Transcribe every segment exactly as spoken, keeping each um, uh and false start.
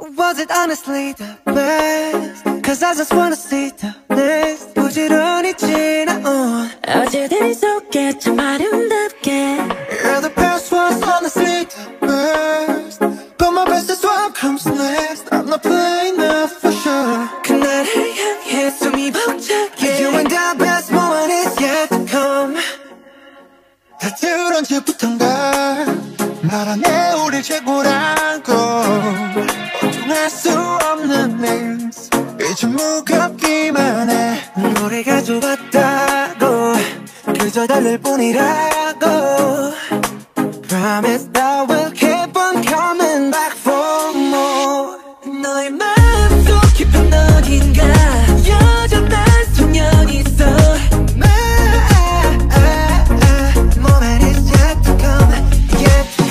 Was it honestly the best? Cause I just wanna see the next. 부지런히 지나온 어제들이 속에 참 아름답게. Yeah, the past was honestly the best, but my best is what comes next. I'm not playing enough for sure. 그날을 향해 숨이 벅차게. You and the best moment is yet to come. 다들 언제부턴가 말하네 우리 최고라고. 어중할 수 없는 names 이제 무겁기만 해. 노래가 좋았다고 그저 달랠 뿐이라고. Promise that we'll keep on coming back for more. 너의 마음속 깊은 어딘가 여전한 소년이 있어. Moment is yet to come, yet to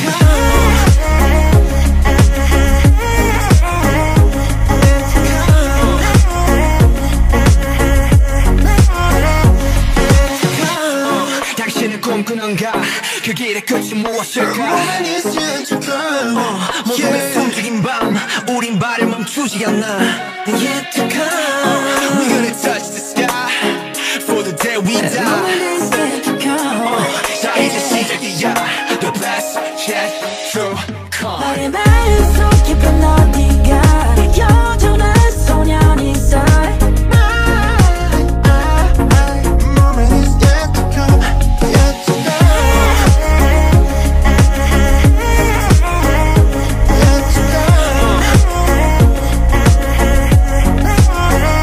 come. 당신은 꿈꾸는가 그 길의 끝이 무엇일까. Moment is yet to come. 모두의 숨죽인 밤 우린 발을 멈추지 않아. Yet to come. We're gonna touch the sky for the day we die. Moment is yet to come. 자 이제 시작이야. The best yet to come. 너의 마음속 깊은 어딘가 여전한 소년이 있어. Moment is yet to come, yet to come, yet to come.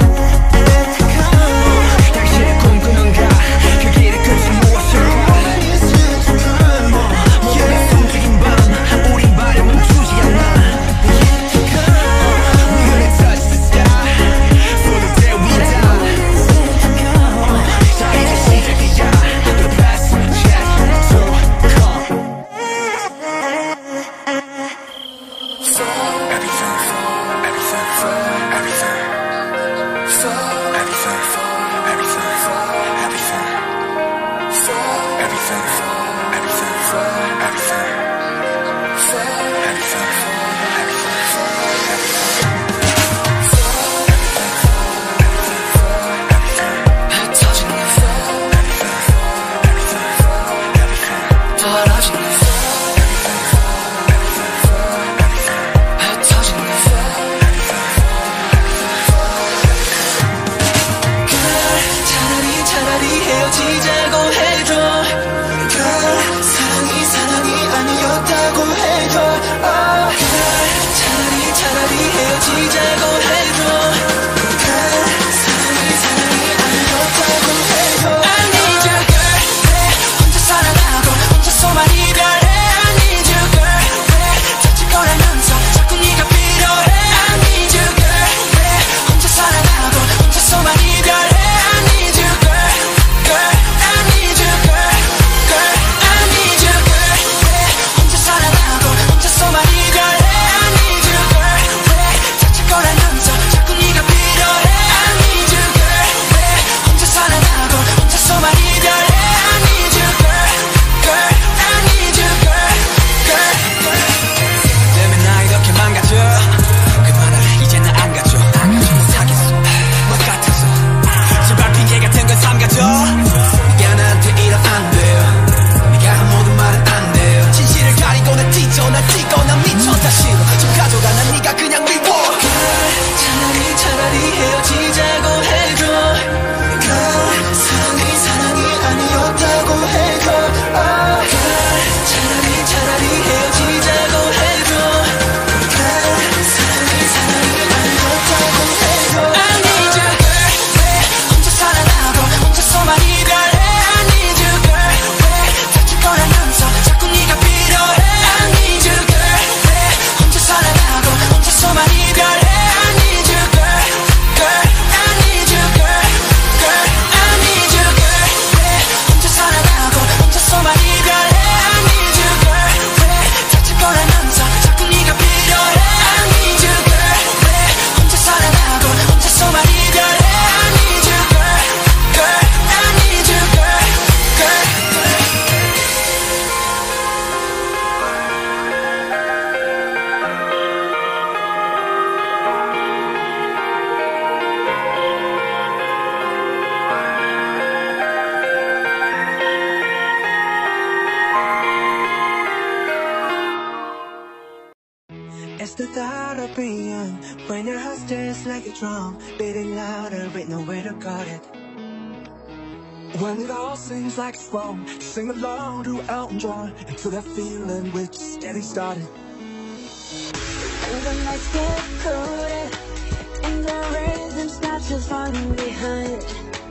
It's the thought of being young, when your heart stays like a drum, beating louder with nowhere to guard it. When it all seems like it's wrong, sing along to Elton John, until that feeling we're just getting started. And the nights get colder, and the rhythm starts to fall behind.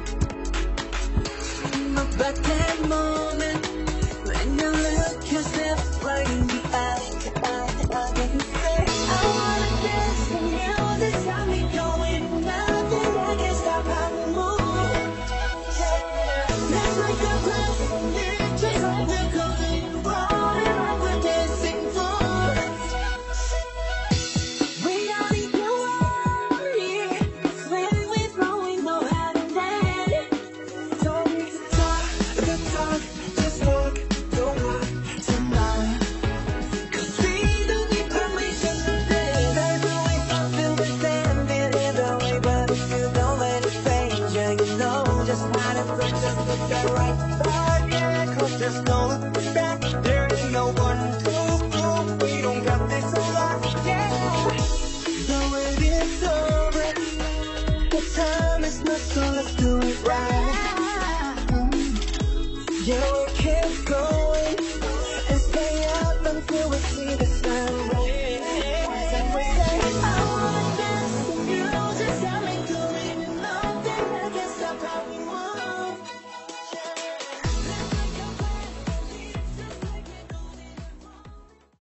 But that moment, when you look yourself right in the eye, eye, eye, and you say, I wanna dance with you, this got me going, nothing I can stop how we move. That's like a blessing, just like the golden water, like we're dancing through. We don't need to worry, when we're throwing no out of that. Don't need to talk, the talk, just walk, don't walk tonight. Cause we don't need permission today. There's no way something we stand it either way, but if you don't let it fade, yeah, you know just how to put just put that right back, yeah. Cause there's no looking back, there ain't no one to prove we don't got this a lot, yeah. The wait is over, the time is not, so let's do it right. Yeah, we keep going and stay up until we see the sun.